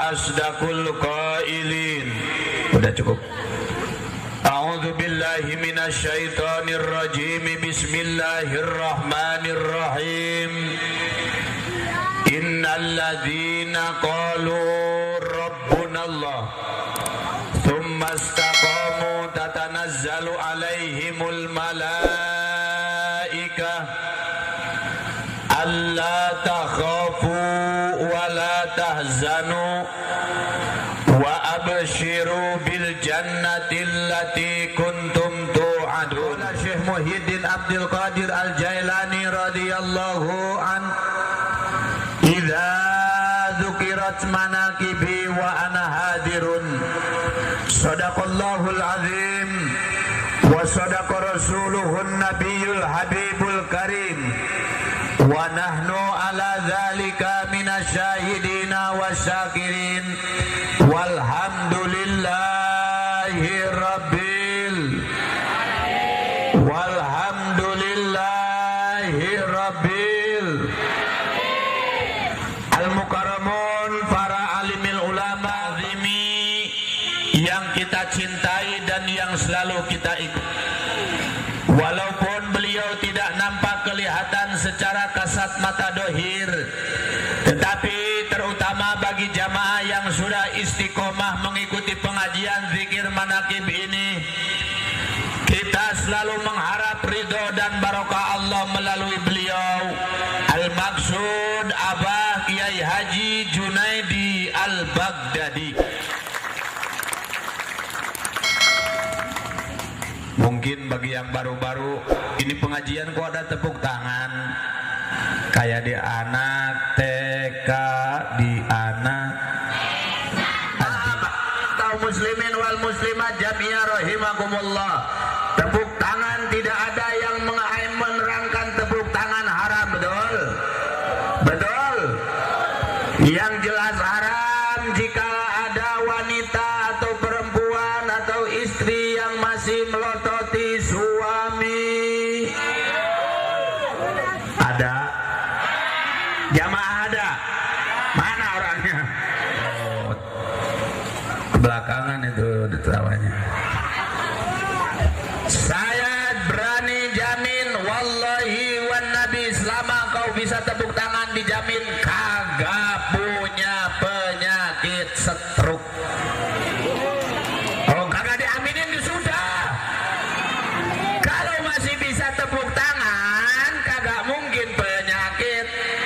asdaqul qailin. Udah cukup. A'udzu billahi minasyaitonir rajim. Bismillahirrahmanirrahim. Innal ladzina qalu rabbunallah tsumma istaqamu tatanazzalu alaihimul malaikah alla takhafu wa la tahzanu wa abshiru bil jannati allati kuntum tu'adun. Syekh Muhyiddin Abdul Qadir Al-Jailani radhiyallahu an, idza dzukirat manaqibi wa ana hadirun sadaqallahul azim wa sadaqa rasuluhun nabiyul habibul karim wa nahnu ala dzalika minasyahidina wasyakirin walhamdulillahi rabbil al-mukarramun, para alimil ulama azimi yang kita cintai dan yang selalu kita ikut. Walaupun beliau tidak nampak kelihatan secara kasat mata dohir, tetapi terutama bagi jamaah yang sudah istiqomah mengikuti pengajian zikir manaqib ini, kita selalu mengharap ridho dan barokah Allah melalui beliau. Al-Maksud Abah Kiai Haji Junaidi Al-Baghdadi. Mungkin bagi yang baru-baru ini pengajian kok ada tepuk tangan, kayak di anak TK, di anak kaum muslimin wal muslimat jami'ah rahimakumullah. Tepuk tangan tidak ada yang menerangkan tepuk tangan haram, betul? Betul? Yang jelas haram jika ada wanita atau perempuan atau istri yang masih melototi suami. Ada? Jamaah ada? Mana orangnya? Oh, belakangan itu ditawanya. Saya berani jamin wallahi wan nabi, selama kau bisa tepuk tangan dijamin kagak punya penyakit stroke. Oh, kagak diaminin sudah. Kalau masih bisa tepuk tangan kagak mungkin penyakit.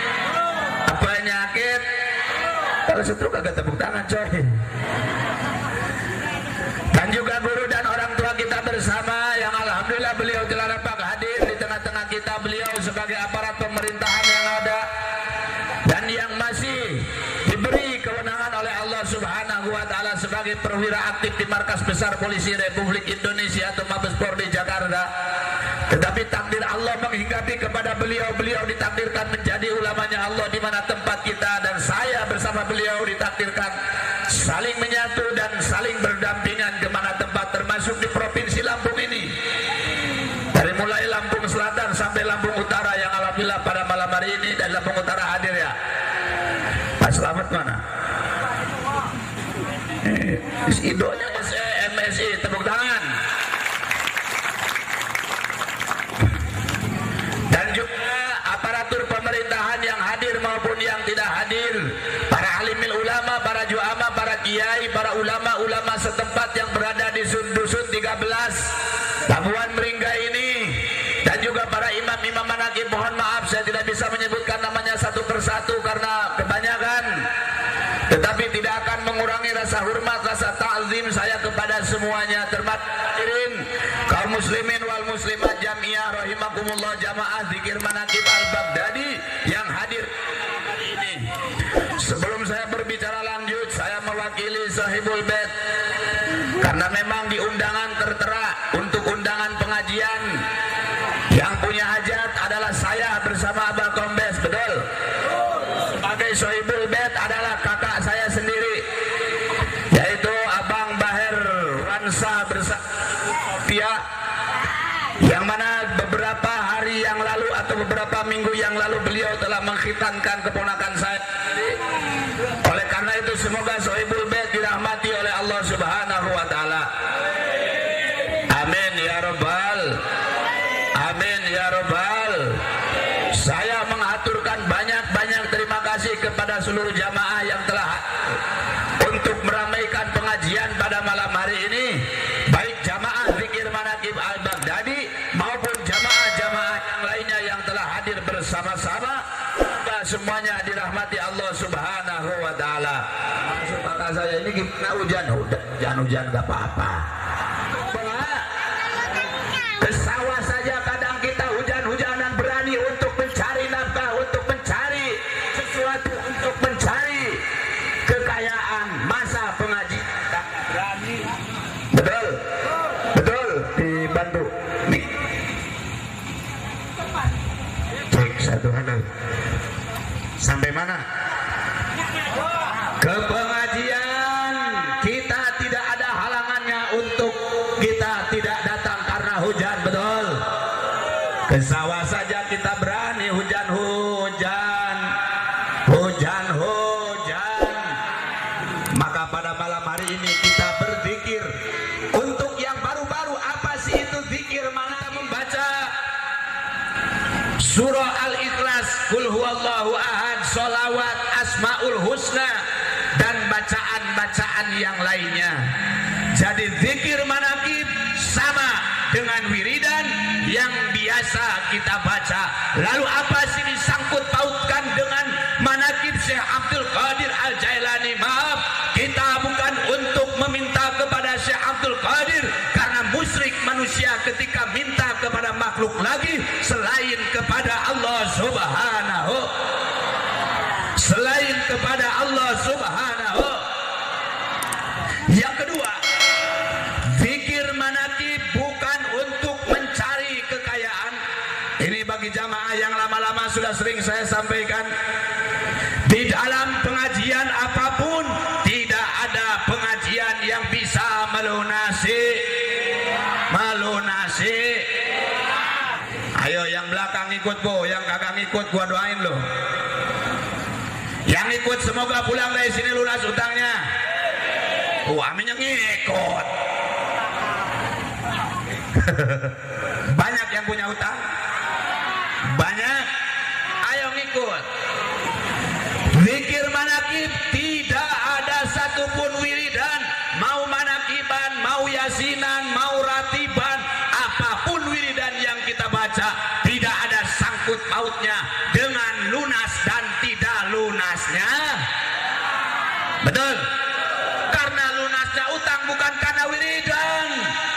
Kalau stroke kagak tepuk tangan, coy. Dan juga guru dan orang tua kita bersama yang alhamdulillah beliau telah dapat hadir di tengah-tengah kita. Beliau sebagai aparat pemerintahan yang ada dan yang masih diberi kewenangan oleh Allah Subhanahu wa taala sebagai perwira aktif di Markas Besar Polisi Republik Indonesia atau Mabes Polri Jakarta. Tetapi takdir Allah menghinggapi kepada beliau ditakdirkan menjadi ulamanya Allah di mana tempat kita, dan saya bersama beliau ditakdirkan saling menyatu dan saling berdampingan kemana tempat, termasuk di Provinsi Lampung ini, dari mulai Lampung Selatan sampai Lampung Utara yang alhamdulillah pada malam hari ini dan Lampung Utara hadir ya. Pak Slamet mana? Idonya MSI, tepuk tangan. Dan juga aparatur pemerintahan yang hadir maupun yang tidak hadir, para alimil ulama, para juama, para kiai, para ulama-ulama setempat yang berada di dusun 13 Labuan Meringga ini, dan juga para imam-imam manaqib. Mohon maaf saya tidak bisa menyebutkan namanya satu persatu karena kebanyakan, tetapi tidak akan mengurangi rasa hormat, rasa ta'zim saya kepada semuanya. Termasuk kaum muslimin wal muslimat jami'ah rahimakumullah, jamaah zikir manaqib Al-Baghdadi yang hadir hari ini. Sebelum saya berbicara lanjut, saya mewakili Sahibul Bait karena memang di undangan tertera untuk undangan pengajian yang punya hajat adalah saya bersama Abah Kombes, betul? Sebagai Sahibul Bait adalah kakak saya sendiri, yaitu Abang Baher Wansa bersama Tia, yang mana beberapa hari yang lalu atau beberapa minggu yang lalu beliau telah mengkhitankan keponakan saya. Oleh karena itu semoga Sohibul Bait dirahmati oleh Allah Subhanahu wa taala. Amin ya rabbal. Amin ya rabbal. Saya mengaturkan banyak-banyak terima kasih kepada seluruh jamaah yang telah untuk meramaikan pengajian pada malam hari ini, baik jamaah Zikir Manaqib Al-Baghdadi maupun jamaah-jamaah yang lainnya yang telah hadir bersama-sama. Semuanya dirahmati Allah Subhanahu wa taala. Maksud kata saya ini gimana hujan gak apa-apa. Ke sawah saja kadang kita hujan-hujanan berani untuk mencari nafkah, untuk mencari sesuatu, untuk mencari kekayaan. Masa pengaji tak berani. Betul. Betul dibantu. Nih. Cek satu hal. Sampai mana? Ke pengajian kita tidak ada halangannya untuk kita tidak datang karena hujan, betul. Ke sawah saja kita berani hujan-hujan. Maka pada malam hari ini kita berzikir. Untuk yang baru-baru, apa sih itu zikir? Mana membaca surah Al-Ikhlas, Qul huwallahu ahad, sholawat, Asmaul Husna, dan bacaan-bacaan yang lainnya. Jadi zikir manaqib sama dengan wiridan yang biasa kita baca. Lalu apa sih disangkut pautkan dengan manaqib Syekh Abdul Qadir Al-Jailani? Maaf, kita bukan untuk meminta kepada Syekh Abdul Qadir, karena musyrik manusia ketika minta kepada makhluk lagi selain kepada Allah Subhanahu, selain kepada Allah Subhanahu. Yang kedua, zikir manaqib bukan untuk mencari kekayaan. Ini bagi jamaah yang lama-lama sudah sering saya sampaikan. Di dalam pengajian apapun tidak ada pengajian yang bisa melunasi. Ayo yang belakang ikut bu, yang kagak ngikut gua doain loh. Yang ikut semoga pulang dari sini lunas utangnya. Amin yang ngikut. Banyak yang punya utang? Banyak. Ayo ngikut. Zikir manaqib tidak ada satupun wiridan, mau manaqiban, mau yasinan, mau ratiban, apapun wiridan yang kita baca tidak ada sangkut pautnya dengan lunas dan tidak lunasnya. Betul? Karena lunasnya utang bukan karena wiridan,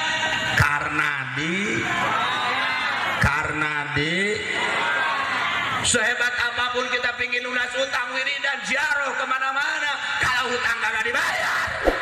karena di sehebat apapun kita pingin lunas utang, wiridan, ziarah kemana-mana, kalau utang kagak dibayar,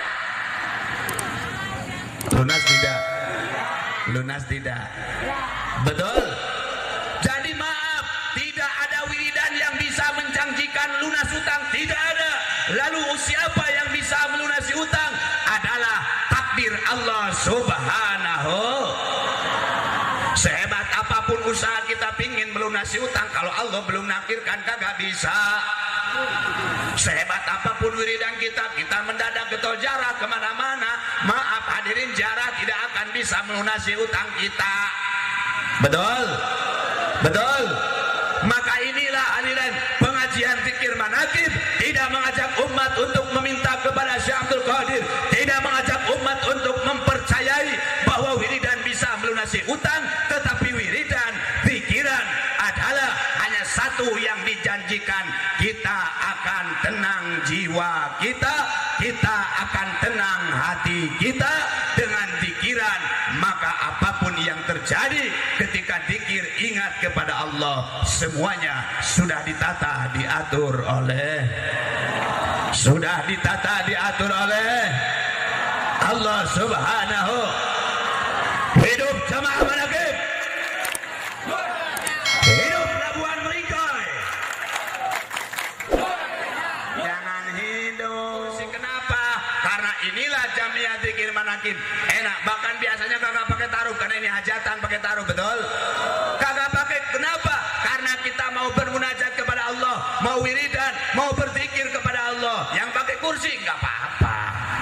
lunas tidak. Betul? Jadi maaf, tidak ada wiridan yang bisa menjanjikan lunas utang, tidak ada. Lalu siapa yang bisa melunasi utang? Adalah takdir Allah Subhanahu. Sehebat apapun usaha kita pingin melunasi utang, kalau Allah belum nakdirkan kagak bisa. Sehebat apapun wiridan kita mendadak ke tol jarah kemana-mana, maaf hadirin, jarah tidak akan bisa melunasi utang kita. Betul? Betul? Maka inilah hadirin, pengajian zikir manaqib tidak mengajak umat untuk meminta kepada Syekh Abdul Qadir, tidak mengajak umat untuk mempercayai bahwa wiridan bisa melunasi utang, tetapi wiridan, zikiran adalah hanya satu yang dijanjikan. Kita akan tenang jiwa kita akan tenang hati kita dengan zikiran. Maka apapun yang terjadi ketika zikir, ingat kepada Allah, semuanya sudah ditata diatur oleh Allah Subhanahu. Hidup jamaah manaqib, hidup Labuan Merikai. Jangan hidup. Kenapa? Karena inilah jamiah zikir manaqib enak. Bahkan biasanya kagak pakai taruh, karena ini hajatan pakai taruh, betul? Kagak pakai. Kenapa? Karena kita mau bermunajat kepada Allah, mau wiridan, mau berzikir kepada Allah. Yang pakai kursi kursi nggak apa-apa.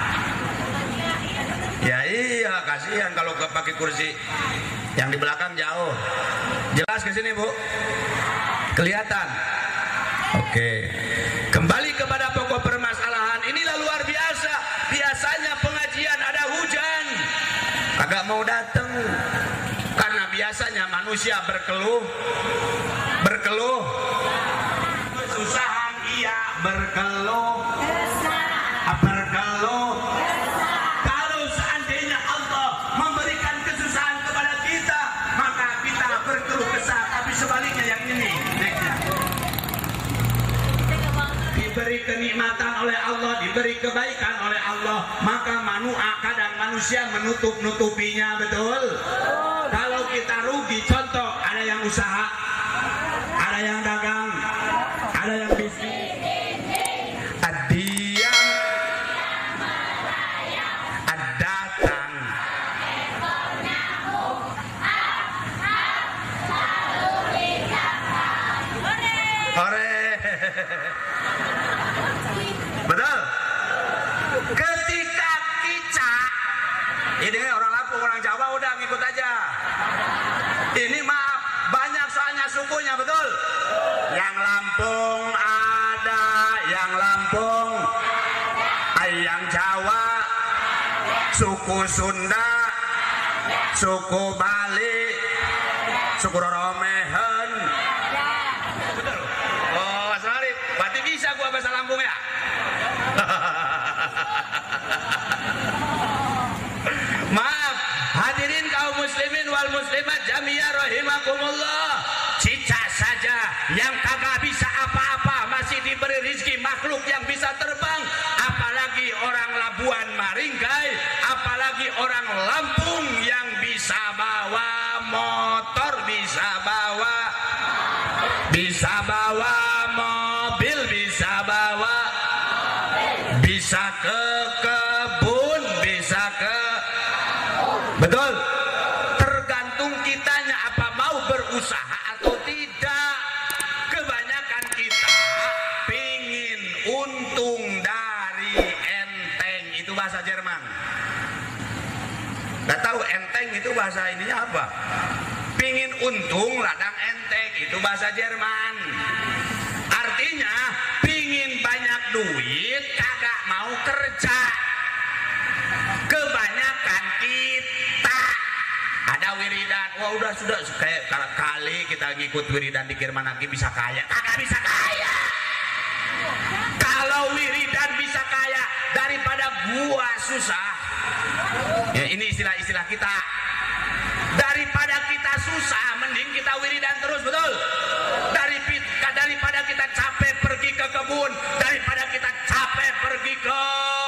Ya iya, kasihan kalau pakai kursi yang di belakang jauh. Jelas ke sini, Bu? Kelihatan? Oke. Kembali kepada pokok permasalahan. Inilah luar biasa. Biasanya pengajian ada hujan, kagak mau datang. Karena biasanya manusia berkeluh. Kesusahan iya, berkeluh. Kalau seandainya Allah memberikan kesusahan kepada kita, maka kita berkeluh kesah. Tapi sebaliknya yang ini, diberi kenikmatan oleh Allah, diberi kebaikan oleh Allah, maka kadang manusia menutupinya, betul? Kalau kita rugi, contoh, ada yang usaha, ada yang dagang, ada yang bisnis. Betul. Ketika kicak, ini orang Lampung, orang Jawa udah ngikut aja. Ini maaf, banyak soalnya sukunya, betul. Yang Lampung ada, yang Lampung, yang Jawa, suku Sunda, suku Bali, suku Roromehen. Betul. Oh, sorry, berarti bisa gua bahasa Lampung ya? Maaf, hadirin kaum muslimin wal muslimat jami'ah rahimakumullah. Cicak saja yang kagak bisa apa-apa masih diberi rezeki makhluk yang bisa terbang, apalagi orang Labuan Maringgai, apalagi orang Lampung yang bisa bawa motor, bisa bawa mobil, bisa ke kebun, betul. Tergantung kitanya apa mau berusaha atau tidak. Kebanyakan kita pingin untung dari enteng, itu bahasa Jerman. Gak tahu enteng itu bahasa ininya apa. Pingin untung ladang enteng, itu bahasa Jerman. Artinya pingin banyak duit kagak mau kerja. Kebanyakan kita ada wiridan, wah udah sudah kayak kali kita ngikut wiridan di Kirmanaki bisa kaya, kagak bisa kaya. Kalau wiridan bisa kaya daripada gua susah, ya ini istilah kita. Daripada kita susah, mending kita wiridan terus, betul? Daripada kita capek pergi ke kebun, daripada kita capek pergi ke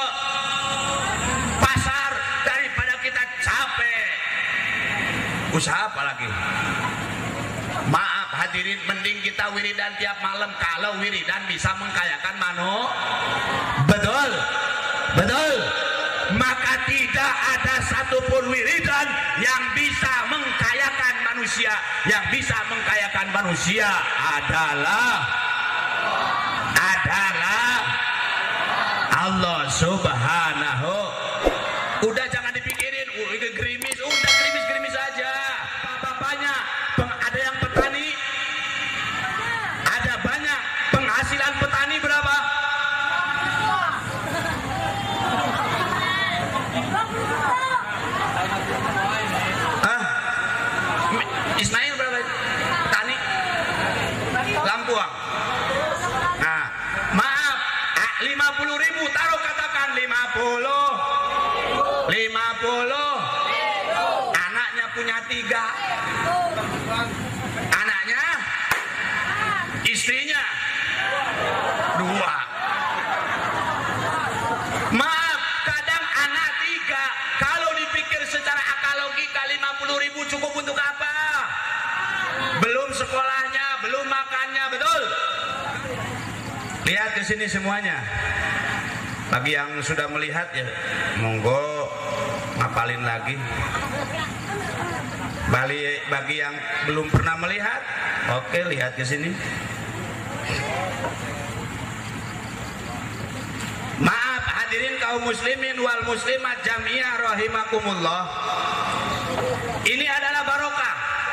pasar, daripada kita capek usaha apalagi. Maaf hadirin, mending kita wiridan tiap malam. Kalau wiridan bisa mengkayakan betul? Maka tidak ada satupun wiridan yang bisa mengkayakan manusia. Yang bisa mengkayakan manusia adalah Allah Subhanahu. Udah jangan dipikirin, gerimis, udah gerimis aja. Bapaknya ada yang petani, ada banyak. Penghasilan petani berapa? Ismail berapa? Petani Lampuang. Nah, maaf, 50.000 taruh, katakan 50. Anaknya punya 3. Anaknya, istrinya 2. Maaf, kadang anak 3. Kalau dipikir secara akal logika, 50.000 cukup untuk apa? Belum sekolahnya, belum makannya, betul? Lihat ke sini semuanya. Bagi yang sudah melihat ya, monggo ngapalin lagi. Bagi yang belum pernah melihat, oke, lihat ke sini. Maaf, hadirin kaum muslimin wal muslimat jami'ah rahimakumullah. Ini adalah barokah.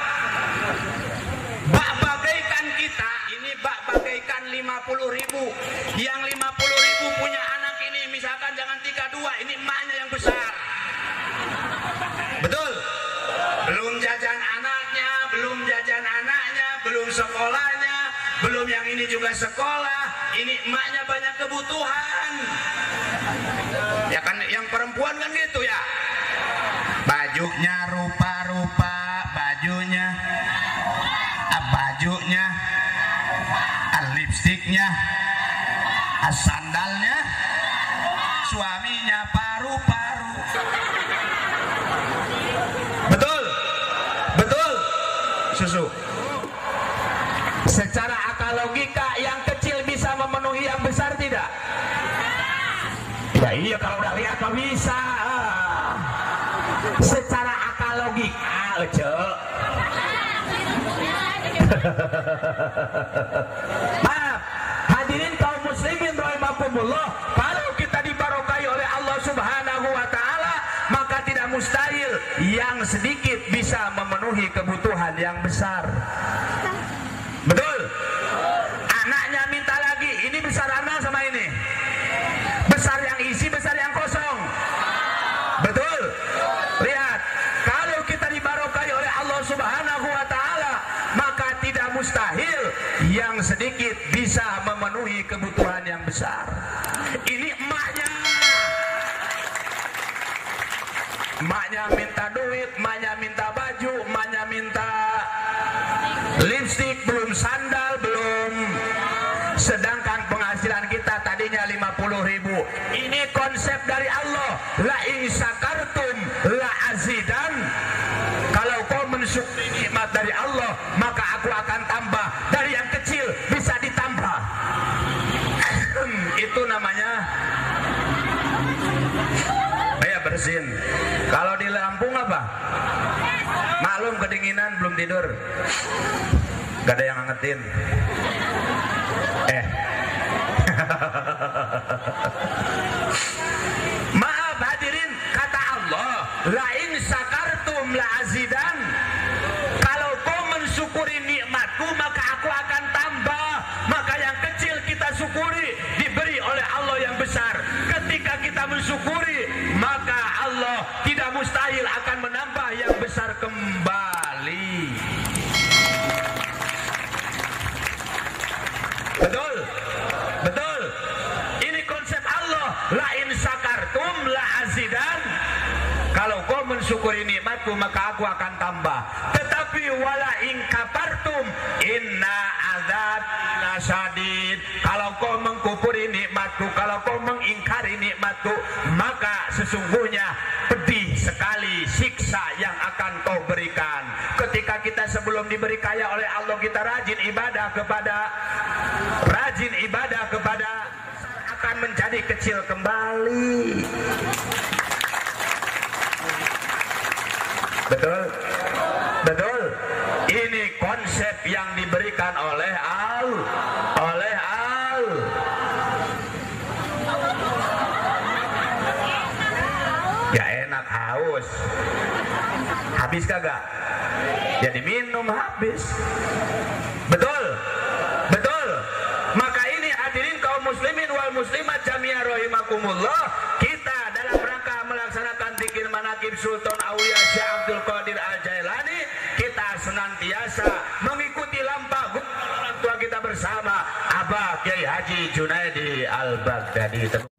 Bak bagaikan kita, ini bak bagaikan 50.000. Yang 50.000 punya anak ini, misalkan jangan 32, ini emaknya yang besar. Betul? Belum jajan anaknya, belum jajan anaknya, belum sekolahnya, belum yang ini juga sekolah. Ini emaknya banyak kebutuhan. Ya kan, yang perempuan kan gitu ya. Bajunya rupa-rupa, bajunya, lipstiknya, sandalnya, suaminya paru-paru. Betul, betul, susu. Secara akal logika yang kecil bisa memenuhi yang besar tidak? Ya iya, kalau udah lihat mah bisa. Secara akal logika, maaf, hadirin kaum muslimin rahimakumullah, kalau kita dibarokai oleh Allah Subhanahu wa taala, maka tidak mustahil yang sedikit bisa memenuhi kebutuhan yang besar. Betul? Anaknya minta lagi, ini besar anak sama ini. Besar yang isi, besar yang kosong. Betul? Lihat, kalau kita dibarokai oleh Allah Subhanahu wa taala, maka tidak mustahil yang sedikit bisa memenuhi kebutuhan yang besar. Ini emaknya. Emaknya minta duit, emaknya minta baju, emaknya minta lipstik, belum sandal, belum. Sedangkan penghasilan kita tadinya 50.000. Ini konsep dari Allah. La in syakartum la azidan. Kalau kau mensyukuri nikmat dari Allah, maka aku akan tambah. Dari yang kecil bisa ditambah. Itu namanya bersin. Kalau di Lampung apa? Maklum kedinginan, belum tidur. Gak ada yang ngangetin. Maaf hadirin, kata Allah, la in syakartum la azidan. Kalau kau mensyukuri nikmatku, maka aku akan tambah. Maka yang kecil kita syukuri, diberi oleh Allah yang besar. Ketika kita mensyukuri, maka Allah tidak mustahil akan menambah yang besar kembali. Betul? Betul? Ini konsep Allah. La in syakartum la azidan. Kalau kau mensyukuri nikmatku, maka aku akan tambah. Tetapi wala in kafartum inna azab lasyadid. Kalau kau mengkufuri nikmatku, kalau kau mengingkari nikmatku, maka sesungguhnya pedih sekali siksa yang akan kau berikan. Ketika kita sebelum diberi kaya oleh Allah, kita rajin ibadah kepada akan menjadi kecil kembali. Betul? Betul? Ini konsep yang diberikan oleh Allah. Ya enak, haus. Habis kagak? Ya diminum habis. Betul? Betul? Maka ini hadirin kaum muslimin wal muslimat jami'ah rahimakumullah, kita dalam rangka melaksanakan zikir manaqib Sultan Aulia Syekh Abdul Qadir Al-Jailani, kita senantiasa mengikuti lampah orang tua kita bersama Abah Kiai Haji Junaidi Al-Baghdadi.